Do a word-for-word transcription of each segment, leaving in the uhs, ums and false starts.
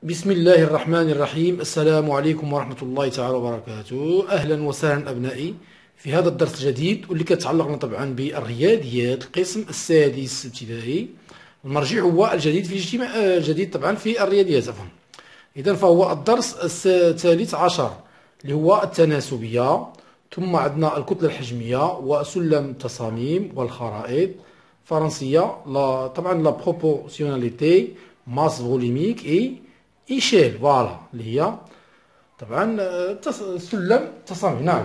بسم الله الرحمن الرحيم. السلام عليكم ورحمة الله تعالى وبركاته. أهلا وسهلا أبنائي في هذا الدرس الجديد واللي كتعلق طبعا بالرياضيات القسم السادس ابتدائي. المرجع هو الجديد في اجتماع الجديد طبعا في الرياضيات أفهم. إذا فهو الدرس الثالث عشر اللي هو التناسبية، ثم عندنا الكتلة الحجمية وسلم التصاميم والخرائط، فرنسية لا طبعا لا بروبورسيوناليتي، ماس فوليميك اي ايشيل فوالا اللي هي طبعا سلم تصاميم. نعم.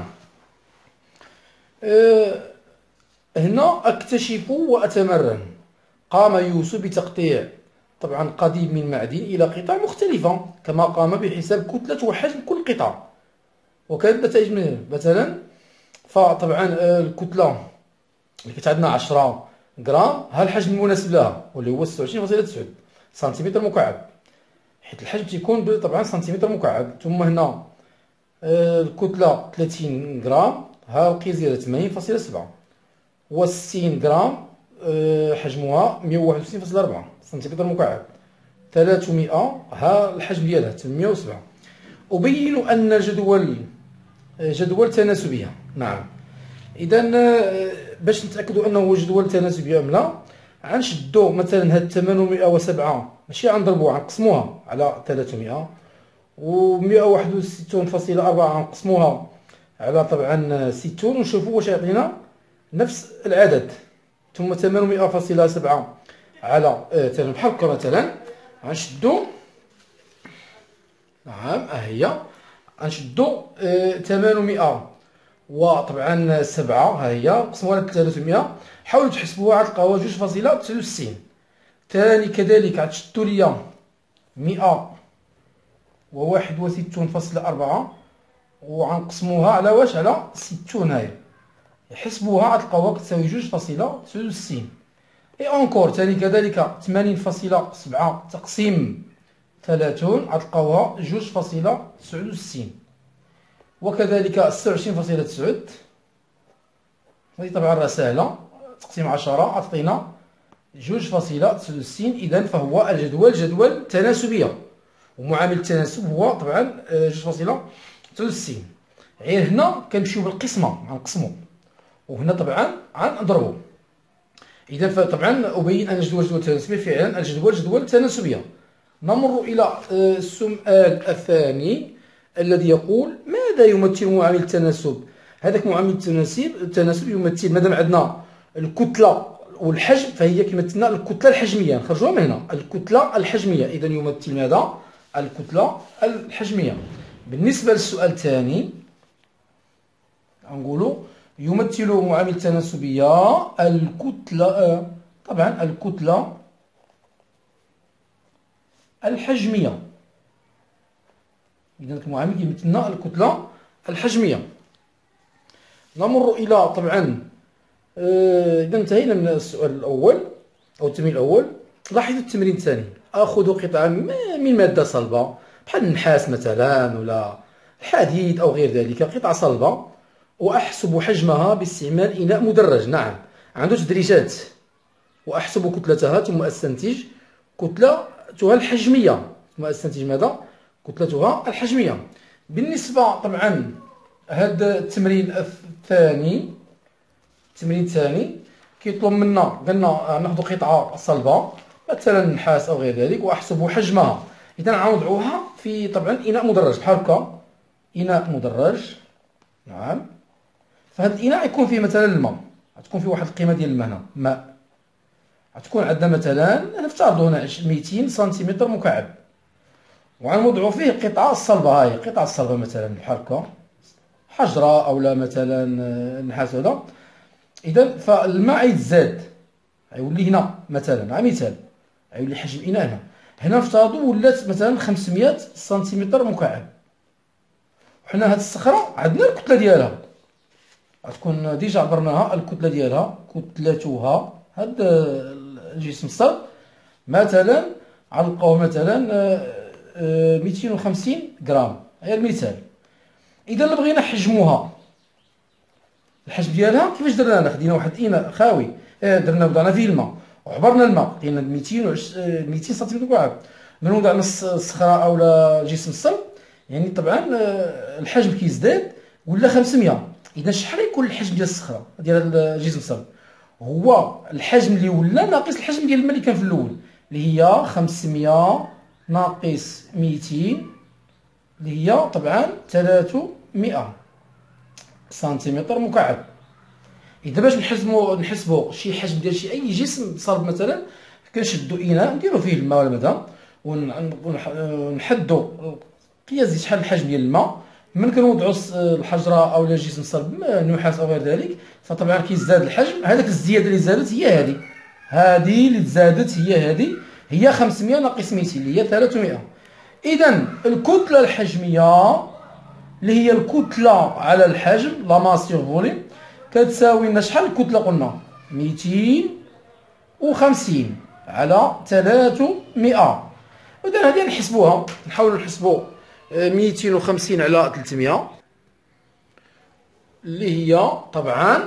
أه هنا أكتشف وأتمرن. قام يوسف بتقطيع طبعا قضيب من معدن إلى قطع مختلفة، كما قام بحساب كتلة وحجم كل قطعة وكانت نتائج منه. مثلا فطبعا الكتلة اللي كانت عندنا عشرة غرام، ها الحجم المناسب لها واللي هو ستة وعشرين فاصلة تسعة سنتيمتر مكعب، حيت الحجم تيكون طبعا سنتيمتر مكعب. ثم هنا الكتلة ثلاثين غرام، ها القياس ديالها ثمانين فاصلة سبعة، و ستين غرام حجمها مية وواحد وستين فاصلة أربعة سنتيمتر مكعب. ثلاثمائة ها الحجم ديالها ثمانمائة وسبعة. أبين أن جدول جدول تناسبية. نعم. إذا باش نتأكدوا أنه جدول تناسبي أم لا، غنشدو مثلا هاد ثمانمائة وسبعة ماشي غنضربوها، غنقسموها على ثلاثمائة، و مية وواحد وستين فاصلة أربعة غنقسموها على طبعا ستون ونشوفوا واش يعطينا نفس العدد. ثم ثمانمائة فاصلة سبعة على مثلا بحال هكا مثلا غنشدو. نعم ها هي غنشدو ثمانمائة وطبعا سبعة ها هي نقسموها على ثلاثمائة، حاولوا تحسبوها غتلقاوها جوج فاصلة تسعة وستين. ثاني كذلك غتشدو ليا مئة وواحد وستون فاصلة أربعة وغنقسموها على واش على ستون، هاهي حسبوها غتلقاوها كتساوي جوج فاصلة تسعة وستين. اي اونكور ثاني كذلك ثمانين فاصلة سبعة تقسيم ثلاثون غتلقاوها جوج فاصلة تسعة وستين. وكذلك ستة وعشرين فاصلة تسعة هذه طبعا راه سهله، تقسيم عشرة تعطينا جوج فاصلة تسعة وستين. اذا فهو الجدول جدول تناسبيه، ومعامل التناسب هو طبعا جوج فاصلة تسعة وستين. غير هنا كنمشيو بالقسمه غنقسمو، وهنا طبعا غنضربو. اذا فطبعا ابين ان الجدول جدول تناسبيه، فعلا الجدول جدول تناسبيه. نمر الى السؤال الثاني الذي يقول ماذا يمثل معامل التناسب؟ هذاك معامل التناسب التناسب يمثل مادام عندنا الكتله والحجم فهي كيمثلنا الكتله الحجميه، نخرجوها من هنا الكتله الحجميه. اذا يمثل ماذا؟ الكتله الحجميه. بالنسبه للسؤال الثاني نقولوا يمثل معامل التناسبيه الكتله طبعا الكتله الحجميه. إذا المعامل يمثلنا الكتلة الحجمية. نمر إلى طبعا إذا انتهينا من السؤال الأول أو التمرين الأول. لاحظوا التمرين الثاني. آخذ قطعة من مادة صلبة بحال النحاس مثلا ولا الحديد أو غير ذلك، قطعة صلبة، وأحسب حجمها باستعمال إناء مدرج. نعم عنده تدريجات. وأحسب كتلتها ثم أستنتج كتلتها الحجمية، ثم أستنتج ماذا؟ كتلتها الحجمية. بالنسبة طبعا هذا التمرين الثاني التمرين الثاني كيطلب منا قلنا ناخذ قطعة صلبة مثلا نحاس أو غير ذلك وأحسب حجمها. إذا غنوضعوها في طبعا إناء مدرج بحال هكا، إناء مدرج. نعم. فهذا الإناء يكون فيه مثلا الماء، غتكون فيه واحد القيمة ديال الماء هنا ماء، غتكون عندنا مثلا نفترضوا هنا مئتين سنتيمتر مكعب، وغنوضعوا فيه قطعة صلبة. هاي قطعة صلبة مثلا بحال هكا حجرة أو لا مثلا نحاس هذا. إذا فالماء غيتزاد غيولي هنا مثلا على مثال غيولي حجم الإناء هنا هنا نفترضوا ولات مثلا خمسمائة سنتيمتر مكعب. وحنا هاد الصخرة عندنا الكتلة ديالها غتكون ديجا عبرناها، الكتلة ديالها كتلتها هاد الجسم الصلب مثلا غنلقاوه مثلا مئتين وخمسين غرام، هي المثال. اذا اللي بغينا حجموها الحجم ديالها كيفاش درنا؟ خدينا واحد الاناء خاوي درنا وضعنا فيه الماء وعبرنا الماء لقينا مئتين سنتيمتر مكعب، بنوضع نص الصخره او لا جسم الصلب، يعني طبعا الحجم كيزداد ولا خمسمية. اذا شحال يكون الحجم ديال الصخره ديال جسم الصلب؟ هو الحجم اللي ولا ناقص الحجم ديال الماء اللي كان في الاول، اللي هي خمسمية ناقص ميتين، اللي هي طبعا ثلاثمية سنتيمتر مكعب. اذا باش نحسبوا نحسبوا شي حجم ديال شي اي جسم صلب مثلا، كنشدوا اناء نديروا فيه الماء ولا ماء ونحدوا قياس ديال شحال الحجم ديال الماء، من كنوضعوا الحجره او الجسم صلب نحاس او غير ذلك، فطبعا كيزداد الحجم. هذاك الزياده اللي زادت هي هذه، هذه اللي تزادت هي هذه، هي خمسمية ناقص ميتين اللي هي ثلاثمية. اذا الكتله الحجميه اللي هي الكتله على الحجم لا ماس سور فوليم كتساوي لنا شحال الكتله؟ قلنا ميتين وخمسين على ثلاثمية. اذا هذه نحسبوها، نحاولوا نحسبوا ميتين وخمسين على ثلاثمية اللي هي طبعا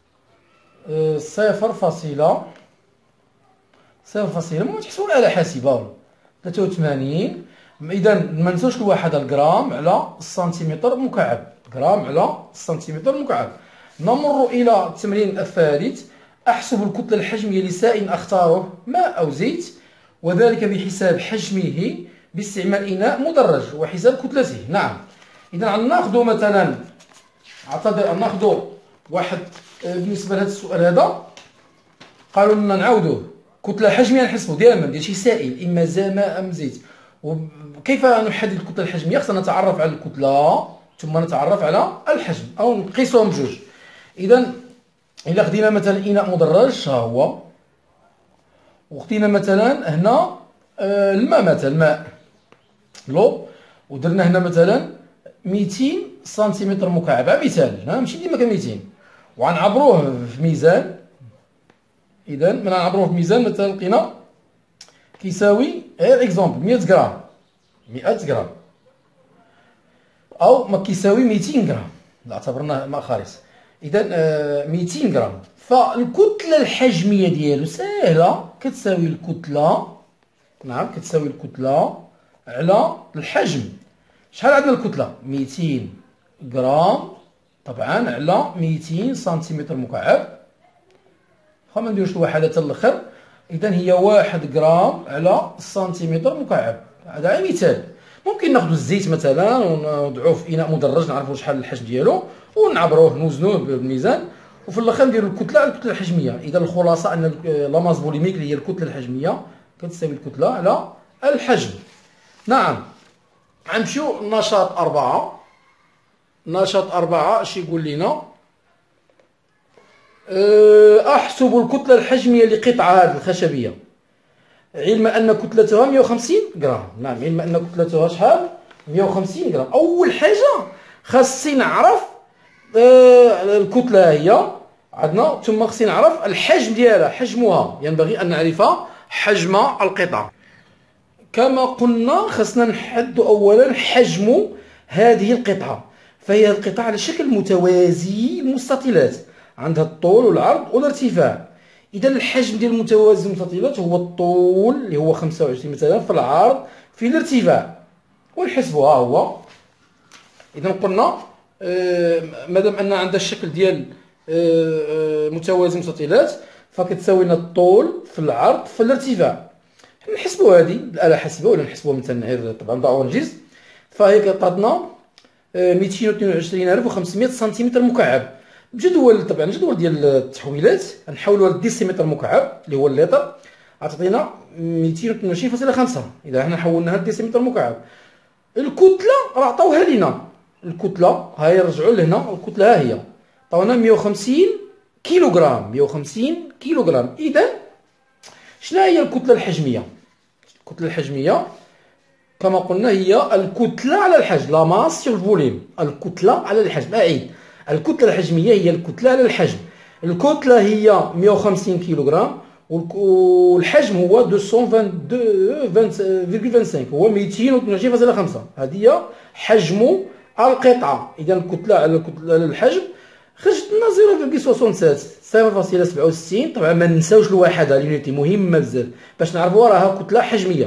صفر فاصلة صفر فاصلة ما تحسبوا الآلة حاسبة ثلاثة وثمانين. اذا ما ننسوش الواحد الجرام على السنتيمتر مكعب، جرام على السنتيمتر مكعب. نمر الى التمرين الثالث. احسب الكتله الحجميه لسائل اختاره ماء او زيت، وذلك بحساب حجمه باستعمال اناء مدرج وحساب كتلته. نعم، اذا ناخذ مثلا، اعتذر ناخذ واحد بالنسبه لهذا السؤال هذا قالوا لنا نعاودوه. كتله حجميه نحسبوا دائما ديال شي سائل، اما ماء ام زيت. وكيف نحدد الكتله الحجميه؟ خصنا نتعرف على الكتله ثم نتعرف على الحجم او نقيسهم بجوج. اذا الا خدينا مثلا اناء مدرج ها هو، وخدينا مثلا هنا آه الماء، مثلا الماء لو، ودرنا هنا مثلا ميتين سنتيمتر مكعب مثال، ها ماشي ديما كان ميتين، وغنعبروه في ميزان. اذا من نعبروه في ميزان مثلا لقينا كيساوي غير اكزومبل مية غرام، مية غرام، او ما كيساوي ميتين غرام، لا اعتبرناه ماء خالص. اذا آه ميتين غرام، فالكتله الحجميه ديالو ساهله، كتساوي الكتله، نعم كتساوي الكتله على الحجم. شحال عندنا الكتله؟ ميتين غرام طبعا على ميتين سنتيمتر مكعب. ما نديروش الوحدات الاخر. اذا هي واحد غرام على السنتيمتر مكعب. هذا مثال. ممكن ناخذ الزيت مثلا ونوضعوه في اناء مدرج نعرفوا شحال الحجم ديالو ونعبروه نوزنوه بالميزان، وفي الاخر نديروا الكتله على الكتله الحجميه. اذا الخلاصه ان لا ماس فوليميك اللي هي الكتله الحجميه كتساوي الكتله على الحجم. نعم، غنمشيو لنشاط أربعة. نشاط أربعة اش يقول لنا؟ احسب الكتله الحجميه لقطعه هذه الخشبيه علم ان كتلتها مية وخمسين غرام. نعم، علم ان كتلتها شحال؟ مية وخمسين غرام. اول حاجه خاصني نعرف آه الكتله هي عندنا، ثم خاصني نعرف الحجم ديالها، حجمها ينبغي ان نعرف حجم القطعه. كما قلنا خاصنا نحدد اولا حجم هذه القطعه، فهي القطعه على شكل متوازي المستطيلات، عندها الطول والعرض والارتفاع. اذا الحجم ديال المتوازي المستطيلات هو الطول اللي هو خمسة وعشرين مثلا في العرض في الارتفاع، ونحسبوها هو. اذا قلنا آه مادام ان عندها الشكل ديال آه متوازي مستطيلات فكتساوي لنا الطول في العرض في الارتفاع. نحسبوا هذه بالاله الحاسبه ولا نحسبوها مثلا غير طبعا ضعوا نجيز. فهي كتعطينا ميتين واثنين وعشرين ألف وخمسمية سنتيمتر مكعب. بجدول طبعا جدول ديال التحويلات نحولوها للديسيمتر مكعب اللي هو اللتر، غتعطينا ميتين واثنين وعشرين فاصلة خمسة. اذا حنا حولناها للديسيمتر مكعب. الكتله راه عطاوها لينا، الكتله ها هي رجعوا لهنا، الكتله ها هي عطاونا مية وخمسين كيلوغرام، مية وخمسين كيلوغرام. اذا شنو هي الكتله الحجميه؟ الكتله الحجميه كما قلنا هي الكتله على الحجم، لا ماس سور فوليم، الكتله على الحجم. اعيد، الكتله الحجميه هي الكتله على الحجم. الكتله هي مية وخمسين كيلوغرام والحجم هو مئتين واثنين وعشرين هو ميتين واثنين وعشرين فاصلة خمسة. هذه هي حجم القطعه. اذا الكتله على الكتله على الحجم خرجت لنا صفر فاصلة سبعة وستين، صفر فاصلة سبعة وستين. طبعا ما ننساوش الوحده اليونيتي مهمه بزاف باش نعرفوا راها كتله حجميه.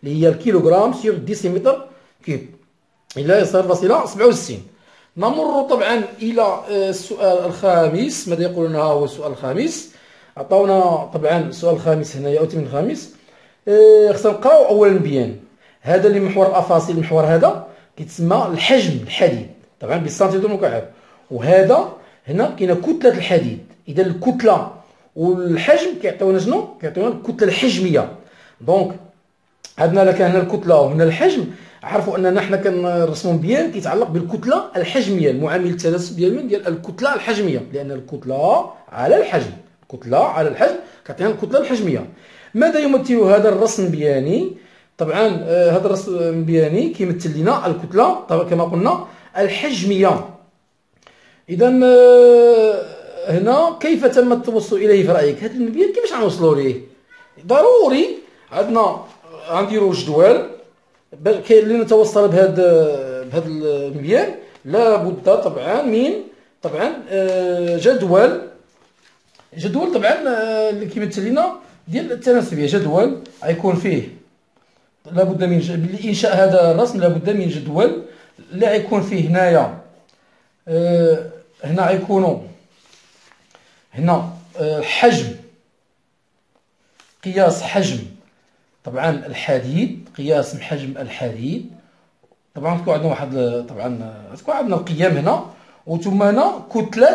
اللي هي الكيلوغرام سيغ ديسيمتر كيوب، إلى صفر فاصلة سبعة وستين. نمر طبعا إلى السؤال الخامس. ماذا يقولون؟ ها هو السؤال الخامس. عطاونا طبعا السؤال الخامس هنايا أو التمرين الخامس. اه خصنا نقراو أولا مزيان. هذا اللي محور الأفاصيل، المحور هذا كيتسمى الحجم الحديد طبعا بالسنتيمتر مكعب، وهذا هنا كاينه كتلة الحديد. إذا الكتلة والحجم كيعطيونا شنو؟ كيعطيونا الكتلة الحجمية. دونك عندنا لك هنا الكتلة وهنا الحجم. عرفوا اننا حنا كنرسموا مزيان كيتعلق بالكتله الحجميه، المعامل التناسب ديال من ديال الكتله الحجميه، لان الكتله على الحجم، الكتله على الحجم كتعطينا الكتله الحجميه. ماذا يمثل هذا الرسم البياني؟ طبعا هذا الرسم البياني كيمثل لنا الكتله طبعا كما قلنا الحجميه. اذا هنا كيف تم التوصل اليه في رايك؟ هذا المبيان كيفاش غنوصلوا ليه؟ ضروري عندنا غنديروا جدول كاين اللي نتوصل بهذا بهذا المبيان. لابد طبعا من طبعا جدول جدول طبعا اللي كيمثل لنا ديال التناسبيه. جدول غيكون فيه لابد من لانشاء هذا الرسم لابد من جدول اللي غيكون فيه هنايا هنا غيكونوا هنا حجم قياس حجم طبعا الحديد، قياس حجم الحديد. طبعا تكون عندنا واحد طبعا تكون عندنا القيم هنا، وثم هنا كتلة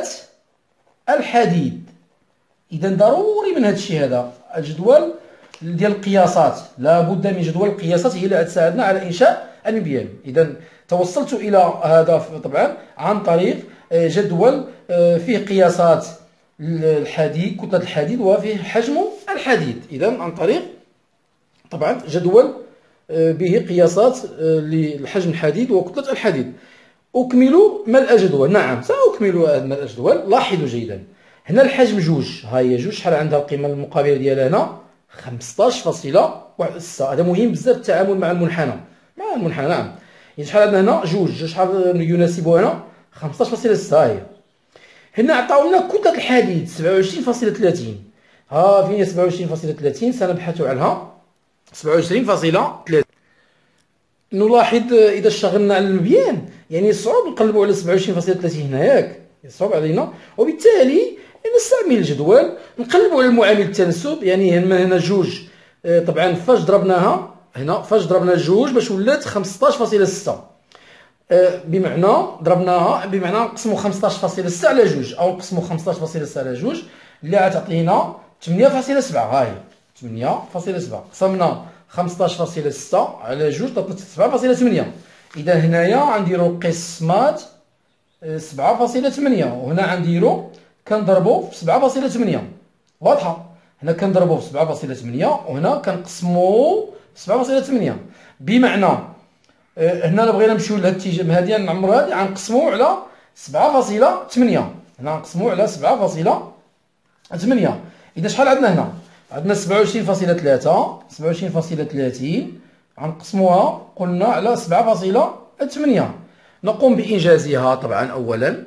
الحديد. اذا ضروري من هذا الشيء هذا الجدول ديال القياسات، لابد من جدول القياسات هي اللي غتساعدنا على انشاء المبيان. اذا توصلت الى هذا طبعا عن طريق جدول فيه قياسات الحديد، كتلة الحديد، وفيه حجم الحديد. اذا عن طريق طبعا جدول به قياسات للحجم الحديد وكتلة الحديد. أكمل ملء الجدول. نعم سأكمل ملء الجدول. لاحظوا جيدا هنا الحجم جوج، ها هي جوج، شحال عندها القيمة المقابلة ديالها هنا؟ خمسطاش فاصلة واحد ستة. هذا مهم بزاف التعامل مع المنحنى، مع المنحنى. نعم يعني شحال عندنا هنا؟ جوج. شحال يناسبها هنا؟ خمسطاش فاصلة ستة. ها هي. هنا عطاو لنا كتلة الحديد سبعة وعشرين فاصلة ثلاثين. ها فين هي سبعة وعشرين فاصلة ثلاثين؟ سنبحث عنها. سبعة وعشرين فاصلة ثلاثين. نلاحظ اذا اشتغلنا على المبيان يعني صعوب نقلبوا على سبعة وعشرين فاصلة ثلاثين هنا، ياك صعوب علينا، وبالتالي نستعمل الجدول نقلبوا على المعامل التناسب. يعني هنا هنا جوج طبعا فاش ضربناها هنا فاش ضربنا جوج باش ولات خمسطاش فاصلة ستة، بمعنى ضربناها بمعنى نقسموا خمسطاش فاصلة ستة على جوج، او نقسموا خمسطاش فاصلة ستة على جوج اللي غتعطينا ثمانية فاصلة سبعة. ها هي ثمانية فاصلة سبعة. قسمنا خمسطاش فاصلة ستة على جوج عطاتنا سبعة فاصلة ثمانية. اذا هنايا غنديروا قسمات سبعة فاصلة ثمانية، وهنا غنديروا كنضربوا في سبعة فاصلة ثمانية. واضحه؟ هنا كنضربوا في سبعة فاصلة ثمانية وهنا كنقسموا سبعة فاصلة ثمانية. بمعنى هنا الا بغينا نمشيو لهاد الاتجاه هادي نعمروا هادي غنقسموا على سبعة فاصلة ثمانية. هنا غنقسموا على سبعة فاصلة ثمانية. اذا شحال عندنا هنا؟ عندنا سبعة وعشرين فاصلة ثلاثة. سبعة وعشرين فاصلة ثلاثين غنقسموها قلنا على سبعة فاصلة ثمانية. نقوم بإنجازها طبعا أولا.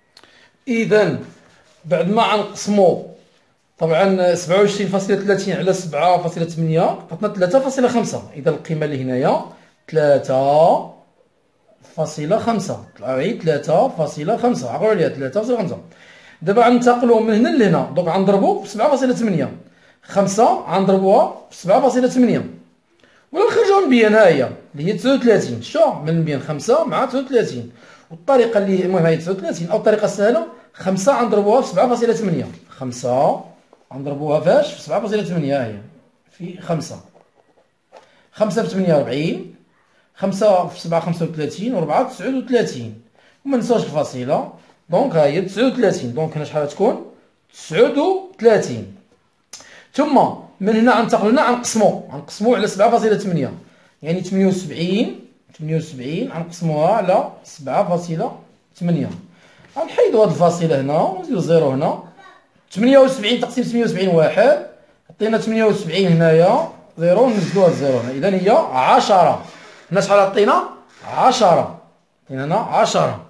إذا بعد ما غنقسموا طبعا سبعة وعشرين فاصلة ثلاثين على سبعة فاصلة ثمانية عطاتنا ثلاثة فاصلة خمسة. إذا القيمة اللي هنايا ثلاثة فاصلة خمسة. عيد ثلاثة فاصلة خمسة. عقلوا عليها ثلاثة فاصلة خمسة. دابا غننتقلوا من هنا لهنا، دونك غنضربوا في سبعة فاصلة ثمانية. خمسة غنضربوها في سبعة فاصلة ثمانية ولا نخرجوا مبين. ها هي اللي هي تسعة وثلاثين. شتو من بين خمسة مع تسعة وثلاثين. والطريقه اللي المهم هي تسعة وثلاثين او الطريقه السهله خمسة غنضربوها في سبعة فاصلة ثمانية. خمسة غنضربوها فاش؟ في سبعة فاصلة ثمانية. ها هي في خمسة. خمسة في ثمانية أربعين. خمسة في سبعة خمسة وثلاثين و4 تسعة وثلاثين. وما ننساوش الفاصله. دونك ها هي تسعة وثلاثين. دونك هنا شحال تكون؟ تسعة وثلاثين. ثم من هنا غننتقلوا هنا غنقسموا غنقسموا على سبعة فاصلة ثمانية، يعني ثمانية وسبعين. ثمانية وسبعين غنقسموها على سبعة فاصلة ثمانية. غنحيدوا هاد الفاصله هنا ونديروا زيرو هنا. ثمانية وسبعين تقسيم ثمانية وسبعين واحد عطينا ثمانية وسبعين هنايا زيرو نزيدوها الزيرو هنا. اذا هي عشرة. هنا شحال عطينا؟ عشرة. عطينا هنا عشرة.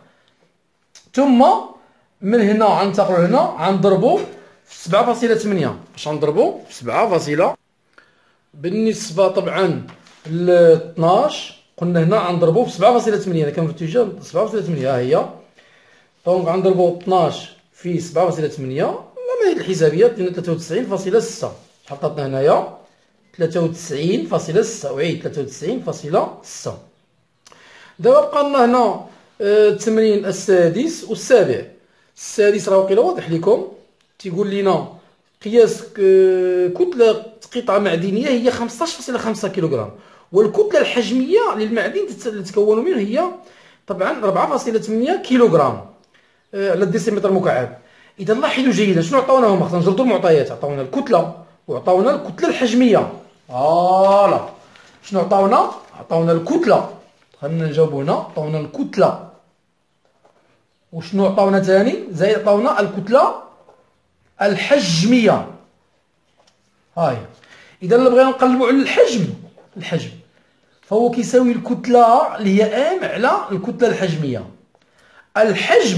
ثم من هنا غننتقلوا هنا غنضربوا في سبعة فاصلة ثمانية. باش غنضربوا في سبعة فاصلة بالنسبة طبعا ال اثناش قلنا هنا غنضربو في سبعة فاصلة ثمانية، انا كان في الاتجاه سبعة فاصلة ثمانية، ها هي. دونك غنضربو اثناش في سبعة فاصلة ثمانية، العملية الحسابية دينا ثلاثة وتسعين فاصلة ستة. شحال عطاتنا هنايا؟ ثلاثة وتسعين فاصلة ستة. أعيد ثلاثة وتسعين فاصلة ستة. دابا بقى لنا هنا التمرين السادس والسابع. السادس راه واقيلا واضح لكم، تيقول لنا قياس كتلة قطعة معدنية هي خمسطاش فاصلة خمسة كيلوغرام، والكتلة الحجمية للمعدن اللي تكون منه هي طبعا أربعة فاصلة ثمانية كيلوغرام على الديسيمتر مكعب. إذا لاحظوا جيدا شنو عطاونا هما، خصنا نجردوا المعطيات. عطاونا الكتلة وعطاونا الكتلة الحجمية. فوالا شنو عطاونا؟ عطاونا الكتلة، خلينا نجاوبوا هنا. عطاونا الكتلة، وشنو عطاونا ثاني؟ زائد عطاونا الكتلة الحجمية. هاي إذا إلا بغينا نقلبوا على الحجم، الحجم فهو كيساوي الكتلة اللي هي ام على الكتلة الحجمية. الحجم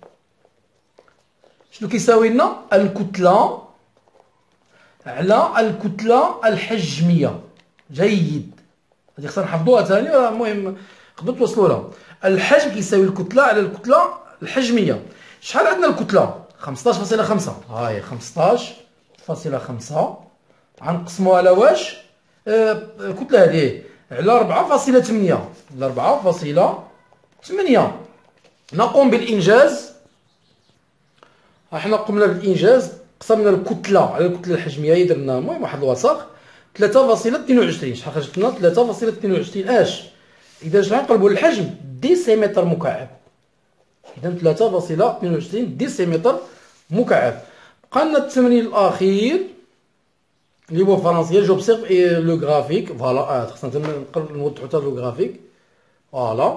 شنو كيساوي لنا؟ الكتلة على الكتلة الحجمية. جيد، هذه خصنا نحفظوها ثاني، المهم خدموا توصلوا لها. الحجم كيساوي الكتلة على الكتلة الحجمية. شحال عندنا الكتلة؟ خمسطاش فاصلة خمسة. هاي خمسطاش فاصلة خمسة غنقسموها على واش؟ آه الكتلة هذه على أربعة فاصلة ثمانية، على أربعة فاصلة ثمانية. نقوم بالإنجاز. احنا قمنا بالإنجاز، قسمنا الكتلة على الكتلة الحجمية، درنا المهم واحد الوسط ثلاثة فاصلة اثنين وعشرين. شحال خرجت لنا؟ ثلاثة فاصلة اثنين وعشرين. اش إذا شحال نقلبوا الحجم؟ ديسيمتر مكعب. إذا ثلاثة فاصلة اثنين وعشرين ديسيمتر مكعب. بقى لنا التمرين الأخير اللي هو فرنسية. جوبسيرف لو غرافيك. فوالا اه خصنا نوضحو حتى لو غرافيك. فوالا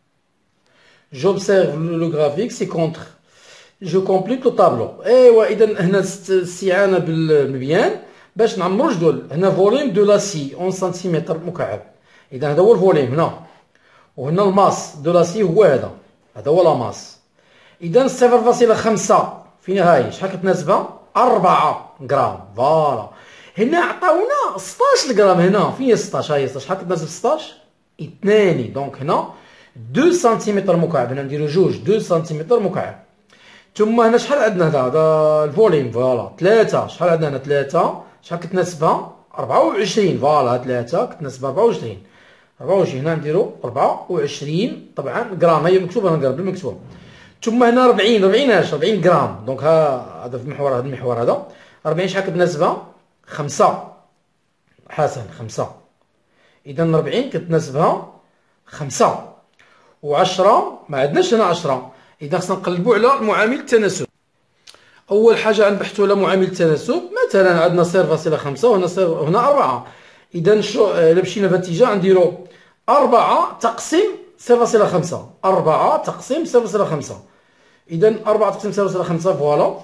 j'observe le graphique c'est contre je complète le tableau. ايوا اذا هنا الاستعانه بالمبيان باش نعمرو جدول. هنا فوليوم دو لاسي اون سنتيمتر مكعب. اذا هذا هو الفوليوم هنا، وهنا الماس دو لاسي هو هذا، هذا هو لا ماس. اذا صفر فاصلة خمسة فين هاي؟ شحال كتناسبها؟ أربعة غرام. فوالا هنا عطاونا ستطاش غرام. هنا فين هي ستطاش؟ هاهي ستطاش. شحال كتناسب ستطاش؟ اثنان. دونك هنا اثنين سنتيمتر مكعب. هنا نديرو جوج اثنين سنتيمتر مكعب. ثم هنا شحال عندنا هذا؟ هذا الفوليوم. فوالا ثلاثة. شحال عندنا هنا؟ ثلاثة. شحال كتناسبها؟ أربعة وعشرين. فوالا ثلاثة كتناسبها أربعة وعشرين. أربعة وعشرين هنا نديرو أربعة وعشرين طبعا غرام. هي مكتوبة هنا بالمكتوب. ثم هنا أربعين. أربعين اش؟ أربعين غرام. دونك ها هذا في المحور، هذا المحور هذا أربعين. شحال كتناسبها؟ خمسة. حسن خمسة. إذا أربعين كتناسبها خمسة. وعشرة ما عندناش هنا عشرة. إذا خصنا نقلبو على معامل التناسب. أول حاجة غنبحثو على معامل التناسب. مثلا عندنا صفر فاصلة خمسة وهنا صفر هنا أربعة. إذا شو إلا مشينا في الاتجاه غنديرو أربعة تقسيم صفر فاصلة خمسة. أربعة تقسيم صفر فاصلة خمسة. إذا أربعة تقسيم صفر فاصلة خمسة. فوالا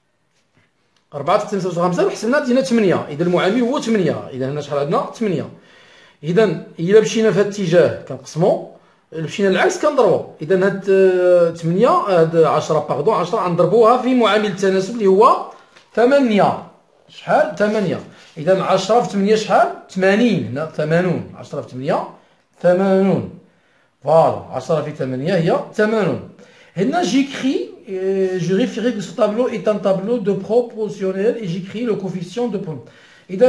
أربعة تقسيم صفر فاصلة خمسة وحسبنا دينا ثمانية. إذا المعامل هو ثمانية. إذا هنا شحال عندنا؟ ثمانية. إذا إلا مشينا في الاتجاه كنقسمو، مشينا العكس كنضربو. اذا هاد ثمانية هاد عشرة باردون عشرة غنضربوها في معامل التناسب اللي هو ثمانية. شحال؟ ثمانية. اذا عشرة في ثمانية شحال؟ ثمانين. هنا ثمانون. عشرة في ثمانية ثمانون. فوالا عشرة في ثمانية هي ثمانون. هنا جيكري جو ريفيري كو سو طابلو ايت ان طابلو دو بروبورسيونيل اي جيكري لو كوفيسيون دو بون. اذا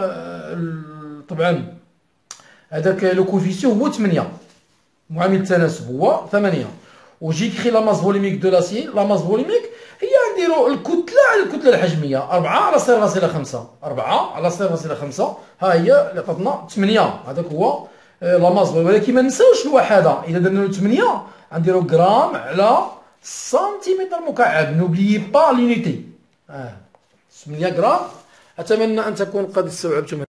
طبعا هذاك لو كوفيسيون هو ثمانية. معامل التناسب هو ثمانية. وجيكري لا ماس فوليميك دو لاسي. لا ماس فوليميك هي نديرو الكتلة على الكتلة الحجمية. أربعة على صفر فاصلة خمسة. أربعة على صفر فاصلة خمسة ها هي اللي عطاتنا ثمانية. هذاك هو لا ماس. ولكن ما نساوش الوحدة. إذا درنا له ثمانية غنديرو غرام على سنتيمتر مكعب. نوبليي با لونيتي. اه ثمانية غرام. أتمنى أن تكون قد استوعبتم.